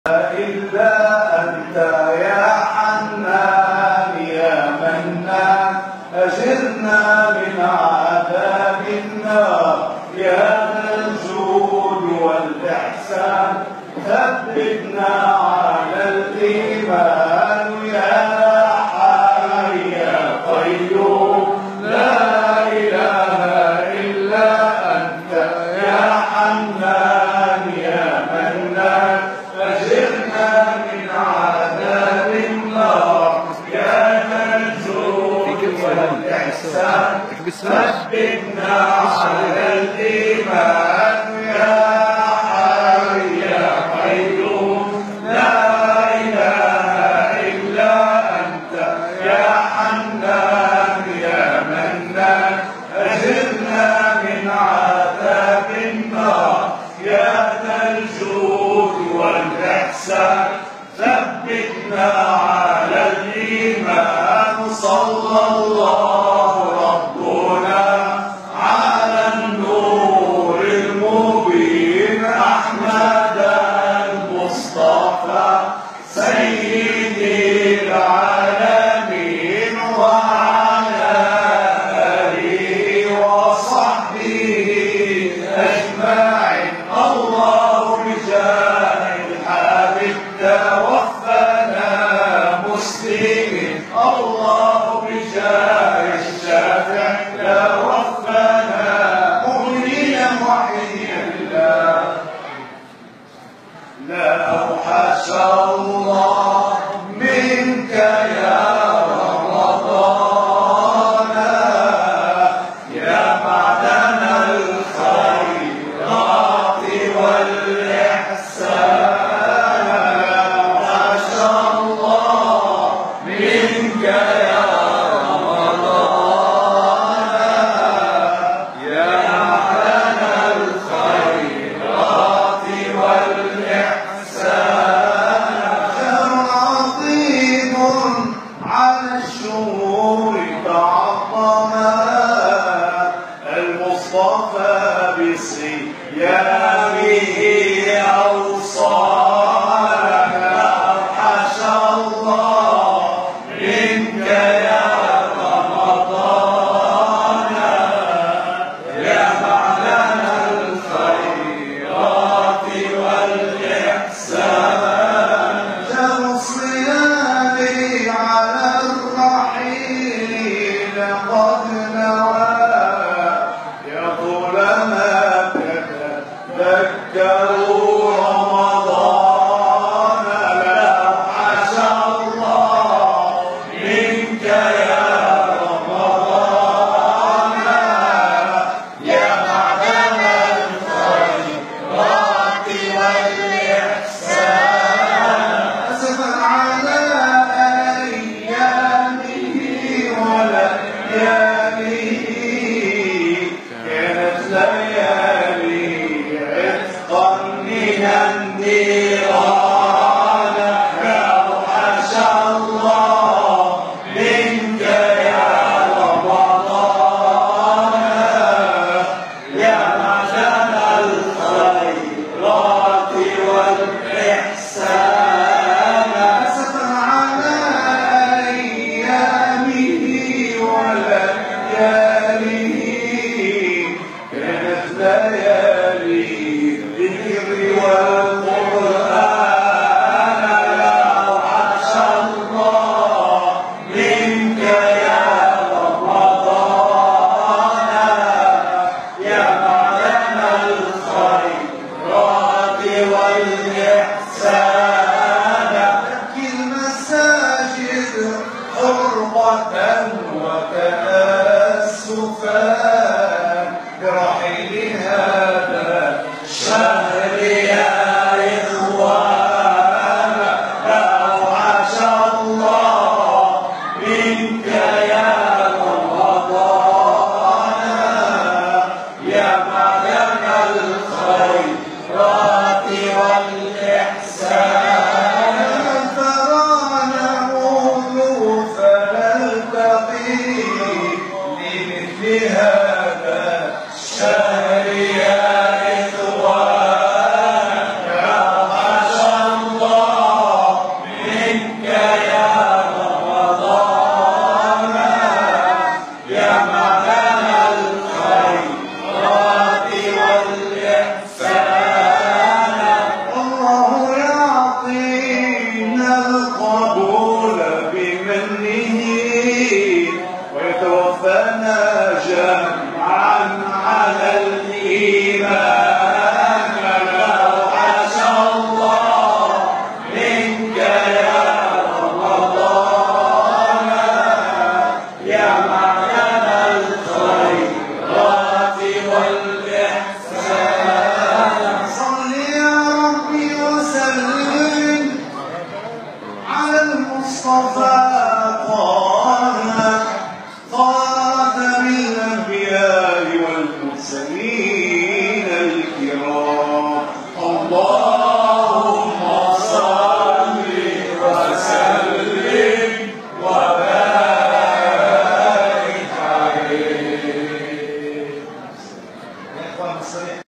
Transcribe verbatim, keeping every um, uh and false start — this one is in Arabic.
إلا أنت يا حنان يا منان أجرنا من عذاب النار يا ذا الجود والإحسان ثبتنا على الإيمان يا حي يا قيوم لا إله إلا أنت يا حنان يا منان أجرنا من عذاب النار يا ذا الجود والإحسان ثبتنا على الإيمان يا حي يا قيوم لا إله إلا أنت يا حنان يا منان أجرنا من عذاب النار يا ذا الجود والإحسان ثبتنا على الإيمان صلى الله ربنا على النور المبين أحمد المصطفى سيدي العالمين وعلى آله وصحبه أجمعين الله بجاه الحبيب توفنا مسلمين الله بجاه الشافع توفنا مؤمنين وحيا الله لا حاشا الله منك يا رمضان يا معدن الخيرات والإحسان حاشا الله منك يا رمضان يا معدن الخيرات والإحسان شهر عظيم المصطفى طه خاتم الأنبياء والمرسلين الكرام. اللهم صل وسلم وبارك عليه.